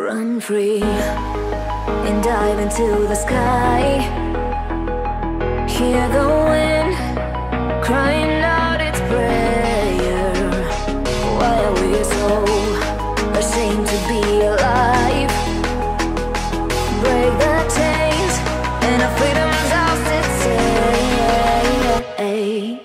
Run free and dive into the sky. Hear the wind crying out its prayer. Why are we so ashamed to be alive? Break the chains and our freedom's ours to take.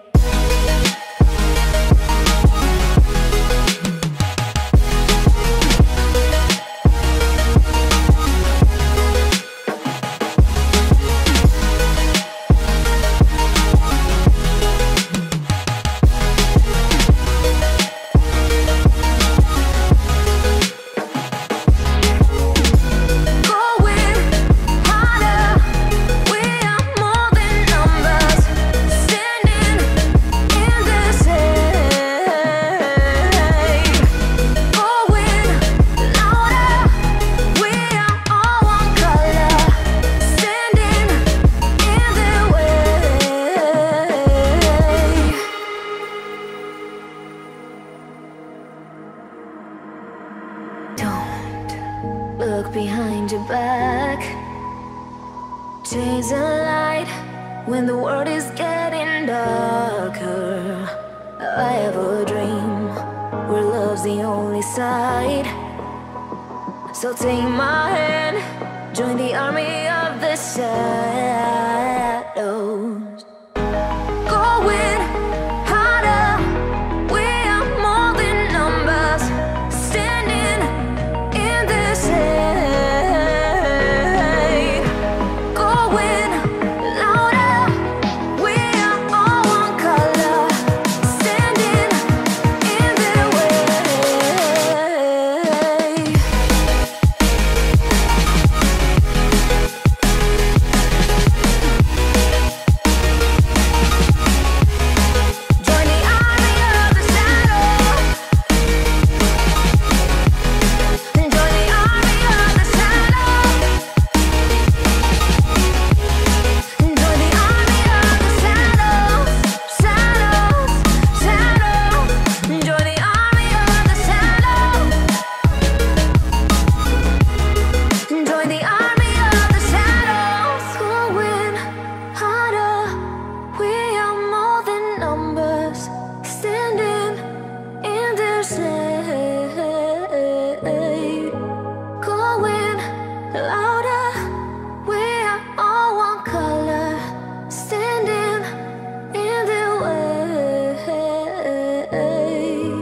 Look behind your back. Chase a light when the world is getting darker. I have a dream where love's the only side. So take my hand, join the army of the shadows. Going harder, we are more than numbers. Standing in the shade. Going louder, we are all one color. Standing in the way. Join the army of the shadow. Join the army of the shadow. Join the army of the shadows, shadows, shadows. Join the army of the shadows. Join the army of the shadows. Going harder, we are more than numbers. Standing in the shade. Going louder, we are all one color. Standing in the way.